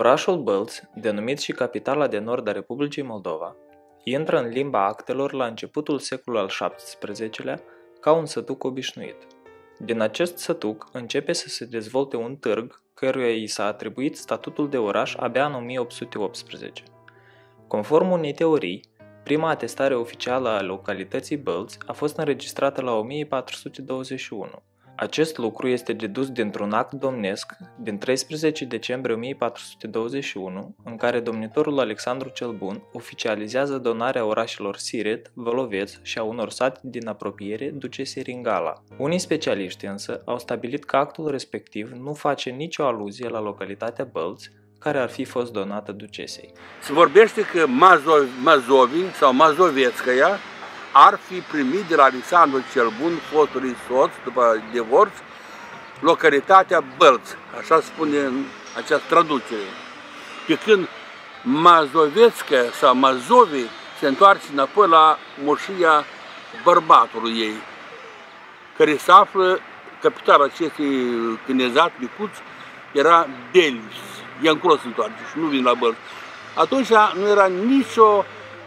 Orașul Bălți, denumit și capitala de nord a Republicii Moldova, intră în limba actelor la începutul secolului al XVII-lea ca un sătuc obișnuit. Din acest sătuc începe să se dezvolte un târg căruia i s-a atribuit statutul de oraș abia în 1818. Conform unei teorii, prima atestare oficială a localității Bălți a fost înregistrată la 1421. Acest lucru este dedus dintr-un act domnesc din 13 decembrie 1421, în care domnitorul Alexandru cel Bun oficializează donarea orașelor Siret, Văloveț și a unor sate din apropiere ducesei Ringala. Unii specialiști însă au stabilit că actul respectiv nu face nicio aluzie la localitatea Bălți, care ar fi fost donată ducesei. Se vorbește că Mazovii sau Mazovețcăia ar fi primit de la Alexandru cel Bun, fostului soț, după divorț, localitatea Bălți, așa spune în această traducere. Pe când Mazovețca sau Mazovii se întoarce înapoi la moșia bărbatului ei, care se află, capitalul acestui cânezat micuț era Belvis. E încolo se întoarce și nu vin la Bălți. Atunci nu era nicio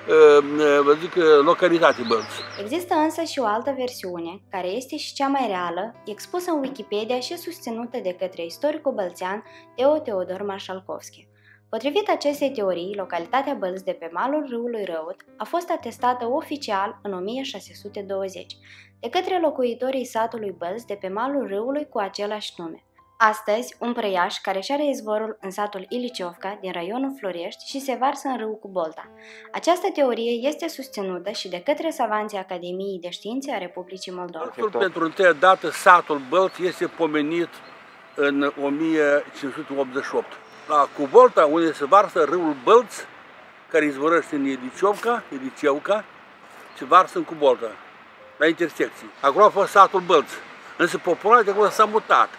localitate Bălți. Există însă și o altă versiune, care este și cea mai reală, expusă în Wikipedia și susținută de către istoricul bălțean Teodor Marșalkovski. Potrivit acestei teorii, localitatea Bălți de pe malul râului Răut a fost atestată oficial în 1620 de către locuitorii satului Bălți de pe malul râului cu același nume. Astăzi, un prăiaș care își are izvorul în satul Iliciovca din raionul Florești și se varsă în râu cu Bolta. Această teorie este susținută și de către savanții Academiei de Științe a Republicii Moldova. Pentru întâia dată, satul Bălți este pomenit în 1588. La Cubolta, unde se varsă râul Bălți, care izvorăște în Iliciovca, se varsă în Cubolta, la intersecții. Acolo a fost satul Bălți, însă populația de acolo s-a mutat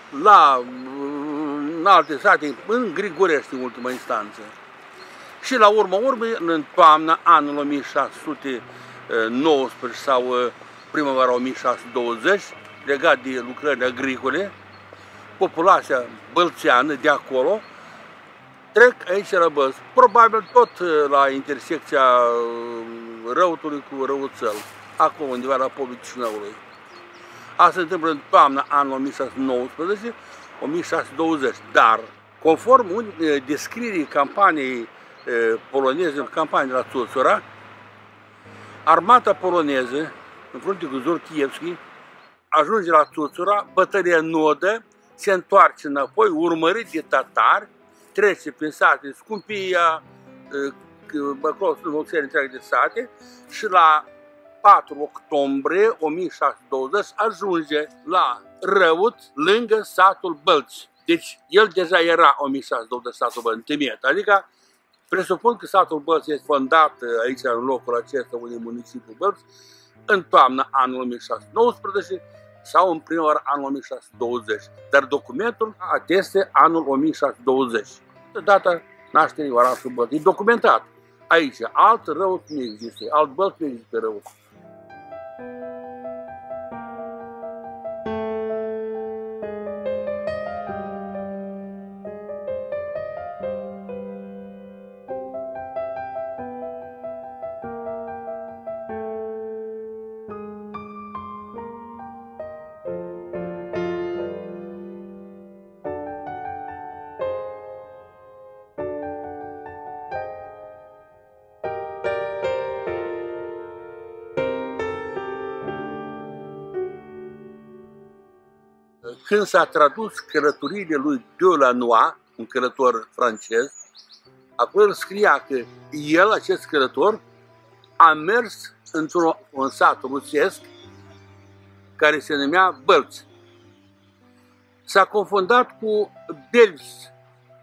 în alte sate, în Grigorești în ultima instanță. Și la urmă, în toamna anul 1619 sau primăvara 1620, legat de lucrările agricole, populația bălțeană de acolo trec aici la Bălți, probabil tot la intersecția Răutului cu Răuțel, acolo undeva la Podul Chișinăului. Asta se întâmplă în toamna anului 1619-1620, dar conform descrierii campaniei poloneze, campaniei la Țuțura, armata poloneză, în frunte cu Zurchievski, ajunge la Țuțura, bătălia nodă, se întoarce înapoi, urmărit de tatari, trece prin sate Scumpia, acolo sunt o serie întreagă de sate, și la 4 octombrie 1620 ajunge la Răut, lângă satul Bălți. Deci el deja era 1620 satul Bălți, întemeiat. Adică presupun că satul Bălți este fondat aici în locul acesta unui municipiu Bălți în toamna anului 1619 sau în primăvara anului 1620. Dar documentul ateste anul 1620. Data nașterii orașului Bălți. E documentat. Aici alt Răut nu există, alt Bălți nu există Răut. Când s-a tradus călătoriile lui Deulanois, un călător francez, acolo scria că el, acest călător, a mers într-un sat rusesc care se numea Bălți. S-a confundat cu Belvis.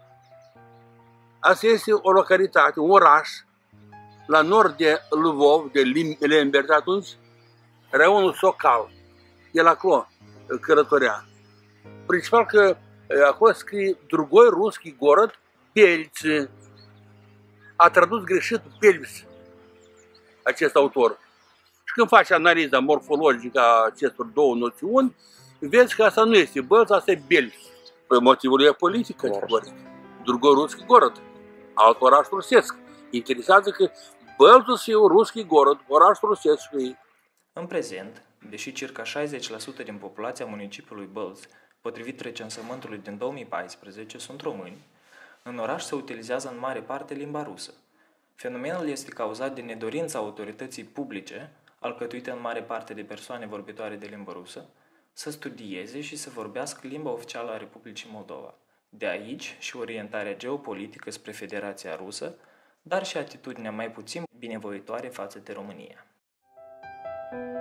Asta este o localitate, un oraș, la nord de Lvov, de Lemberg atunci, raionul Sokal. El acolo călătorea. Principal că acolo scrie Drugoi Ruski Gorod Belți. A tradus greșit Belvis, acest autor. Și când faci analiza morfologică a acestor două noțiuni, vezi că asta nu este Bălți, asta e Belvis. Motivul e politic, categoric. Другорусский город, alt oraș rusesc. Interesează că Bălțul e un russki город, oraș rusesc. În prezent, deși circa 60% din populația municipiului Bălți, potrivit recensământului din 2014, sunt români, în oraș se utilizează în mare parte limba rusă. Fenomenul este cauzat de nedorința autorității publice, alcătuite în mare parte de persoane vorbitoare de limbă rusă, să studieze și să vorbească limba oficială a Republicii Moldova. De aici și orientarea geopolitică spre Federația Rusă, dar și atitudinea mai puțin binevoitoare față de România.